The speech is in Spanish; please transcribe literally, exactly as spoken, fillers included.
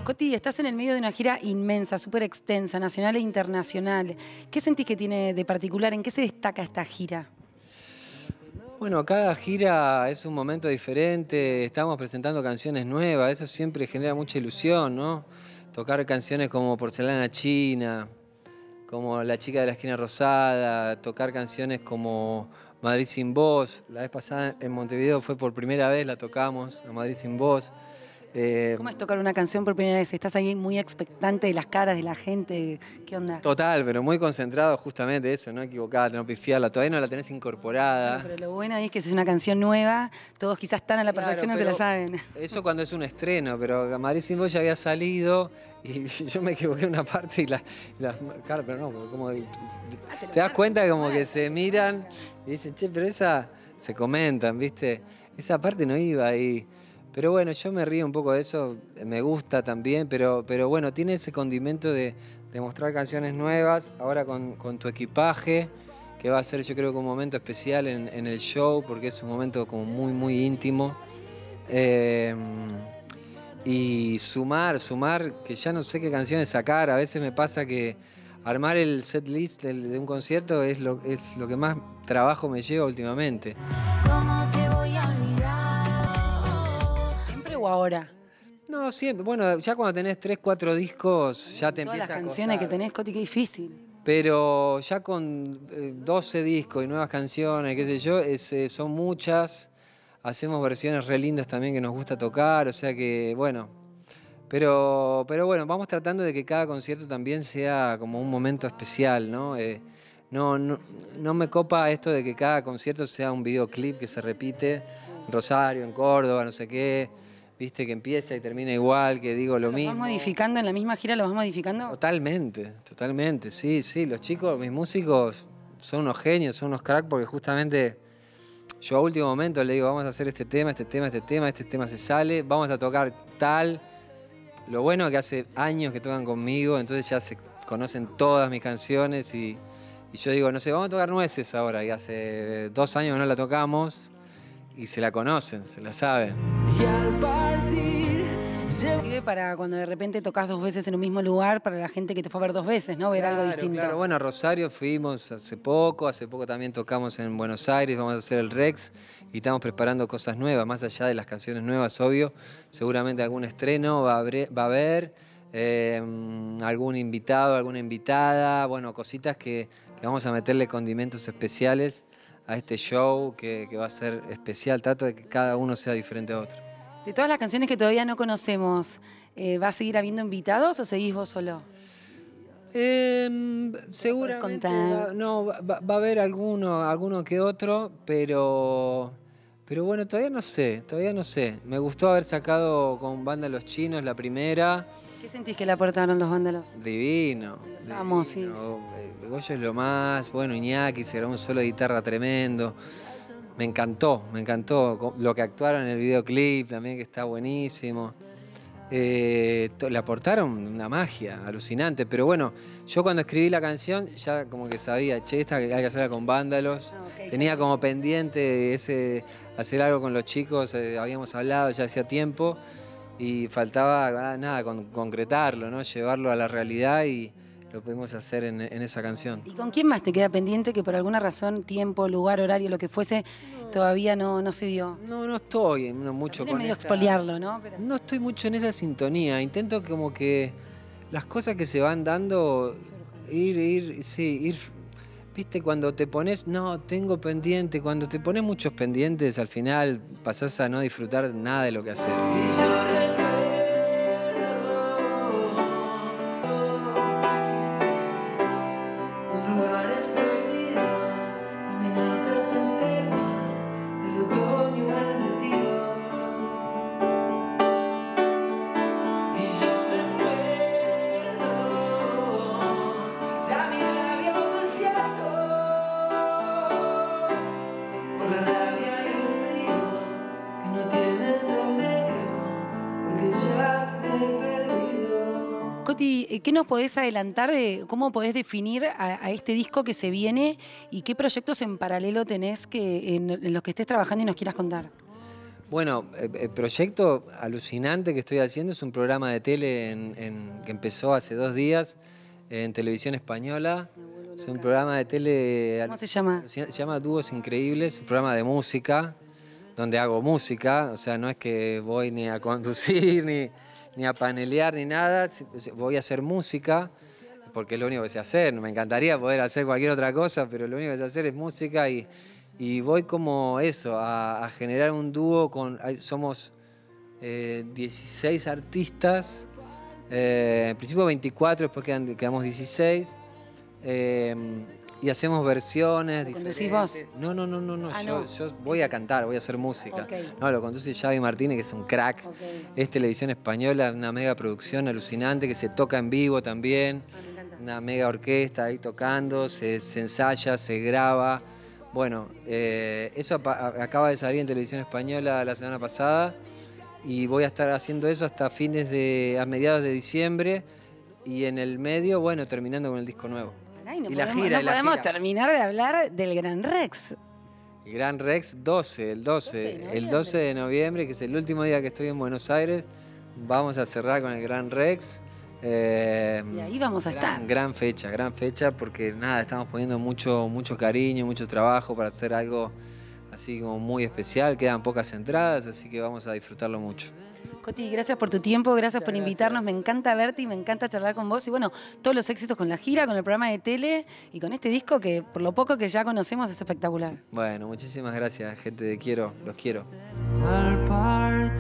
Coti, estás en el medio de una gira inmensa, súper extensa, nacional e internacional. ¿Qué sentís que tiene de particular? ¿En qué se destaca esta gira? Bueno, cada gira es un momento diferente, estamos presentando canciones nuevas, eso siempre genera mucha ilusión, ¿no? Tocar canciones como Porcelana China, como La chica de la esquina rosada, tocar canciones como Madrid sin voz. La vez pasada en Montevideo fue por primera vez, la tocamos, a Madrid sin voz. Eh, ¿Cómo es tocar una canción por primera vez? ¿Estás ahí muy expectante de las caras de la gente? ¿Qué onda? Total, pero muy concentrado justamente eso, no equivocarte, no pifiarla, todavía no la tenés incorporada. Bueno, pero lo bueno ahí es que si es una canción nueva, todos quizás están a la Claro, perfección, no se la pero saben. eso cuando es un estreno, pero Madrid sin voz ya había salido y yo me equivoqué en una parte y la, la- claro, pero no, porque como te das cuenta como que se miran y dicen, che, pero esa se comentan, ¿viste? Esa parte no iba ahí. Pero bueno, yo me río un poco de eso, me gusta también, pero, pero bueno, tiene ese condimento de, de mostrar canciones nuevas, ahora con, con tu equipaje, que va a ser yo creo que un momento especial en, en el show, porque es un momento como muy, muy íntimo. Eh, y sumar, sumar, que ya no sé qué canciones sacar, a veces me pasa que armar el set list de, de un concierto es lo, es lo que más trabajo me lleva últimamente. ¿Cómo te voy a olvidar? ¿Siempre o ahora? No, siempre. Bueno, ya cuando tenés tres, cuatro discos, ya te Todas las empieza a canciones que costar. tenés, Coti, qué difícil. Pero ya con eh, doce discos y nuevas canciones, qué sé yo, es, eh, son muchas. Hacemos versiones re lindas también que nos gusta tocar, o sea que, bueno. Pero, pero bueno, vamos tratando de que cada concierto también sea como un momento especial, ¿no? Eh, no, no, no me copa esto de que cada concierto sea un videoclip que se repite en Rosario, en Córdoba, no sé qué. Viste, que empieza y termina igual, que digo lo ¿Los mismo. vas modificando en la misma gira? ¿Los vas modificando? Totalmente, totalmente, sí, sí. Los chicos, mis músicos, son unos genios, son unos cracks, porque justamente yo a último momento le digo, vamos a hacer este tema, este tema, este tema, este tema se sale, vamos a tocar tal. Lo bueno es que hace años que tocan conmigo, entonces ya se conocen todas mis canciones y, y yo digo, no sé, vamos a tocar Nueces ahora, y hace dos años que no la tocamos y se la conocen, se la saben. Y al partir, Sirve para cuando de repente tocas dos veces en un mismo lugar, para la gente que te fue a ver dos veces, ¿no? Ver algo Claro, distinto. claro. Bueno, a Rosario fuimos hace poco, hace poco también tocamos en Buenos Aires, vamos a hacer el Rex y estamos preparando cosas nuevas, más allá de las canciones nuevas, obvio. Seguramente algún estreno va a haber, va a haber eh, algún invitado, alguna invitada, bueno, cositas que, que vamos a meterle condimentos especiales a este show que, que va a ser especial. Trato de que cada uno sea diferente a otro. De todas las canciones que todavía no conocemos, eh, ¿va a seguir habiendo invitados o seguís vos solo? Eh, seguramente contar? va, no, va, va a haber alguno, alguno que otro, pero, pero bueno, todavía no sé, todavía no sé. Me gustó haber sacado con Banda Los Chinos la primera. ¿Qué sentís que le aportaron los vándalos? Divino. Los amo, sí. divino. Eh, Goyo es lo más, bueno, Iñaki se grabó un solo de guitarra tremendo. Me encantó, me encantó lo que actuaron en el videoclip también, que está buenísimo. Eh, le aportaron una magia alucinante, pero bueno, yo cuando escribí la canción ya como que sabía, che, esta hay que hacerla con Vándalos. Ah, okay, Tenía ya. como pendiente ese, hacer algo con los chicos, eh, habíamos hablado ya hacía tiempo y faltaba ah, nada, con, concretarlo, ¿no? Llevarlo a la realidad y lo pudimos hacer en, en esa canción. ¿Y con quién más te queda pendiente que por alguna razón, tiempo, lugar, horario, lo que fuese, todavía no, no se dio? No, no estoy no, mucho También es con medio esa... expoliarlo, ¿no? Pero... No estoy mucho en esa sintonía. Intento como que las cosas que se van dando, ir, ir, sí, ir. Viste, cuando te pones, no, tengo pendiente, cuando te pones muchos pendientes, al final pasás a no disfrutar nada de lo que haces. y yo recuerdo los lugares prohibidos, caminatas eternas, el otoño en retiro. Y yo recuerdo ya mis labios desiertos por la rabia y el frío que no tienen remedio, porque ya te he perdido. Coti, ¿qué nos podés adelantar de cómo podés definir a, a este disco que se viene y qué proyectos en paralelo tenés que, en, en los que estés trabajando y nos quieras contar? Bueno, el, el proyecto alucinante que estoy haciendo es un programa de tele en, en, que empezó hace dos días en Televisión Española. Es un programa de tele... ¿Cómo se llama? Se llama Dúos Increíbles, un programa de música, donde hago música. O sea, no es que voy ni a conducir, ni, ni a panelear, ni nada. Voy a hacer música, porque es lo único que sé hacer. Me encantaría poder hacer cualquier otra cosa, pero lo único que sé hacer es música y... Y voy como eso, a, a generar un dúo con... Somos eh, dieciséis artistas, eh, en principio veinticuatro, después quedan, quedamos dieciséis. Eh, y hacemos versiones ¿Conducís diferentes. vos? No, no, no, no, no. Ah, yo, no. yo voy a cantar, voy a hacer música. Okay. No, lo conduce Xavi Martínez, que es un crack. Okay. Es Televisión Española, una mega producción alucinante que se toca en vivo también. Ah, me encanta. Una mega orquesta ahí tocando, se, se ensaya, se graba. Bueno, eh, eso acaba de salir en Televisión Española la semana pasada y voy a estar haciendo eso hasta fines de, a mediados de diciembre y en el medio, bueno, terminando con el disco nuevo. Ay, no y la podemos, gira, no y la podemos gira. terminar de hablar del Gran Rex. El Gran Rex doce, el doce, el doce de noviembre, que es el último día que estoy en Buenos Aires, vamos a cerrar con el Gran Rex. Eh, Y ahí vamos a gran, estar. Gran fecha, gran fecha, porque nada, estamos poniendo mucho, mucho cariño, mucho trabajo para hacer algo así como muy especial. Quedan pocas entradas, así que vamos a disfrutarlo mucho. Coti, gracias por tu tiempo, gracias por invitarnos. Me encanta verte y me encanta charlar con vos. Y bueno, todos los éxitos con la gira, con el programa de tele y con este disco que por lo poco que ya conocemos es espectacular. Bueno, muchísimas gracias, gente de Quiero, los quiero. Al par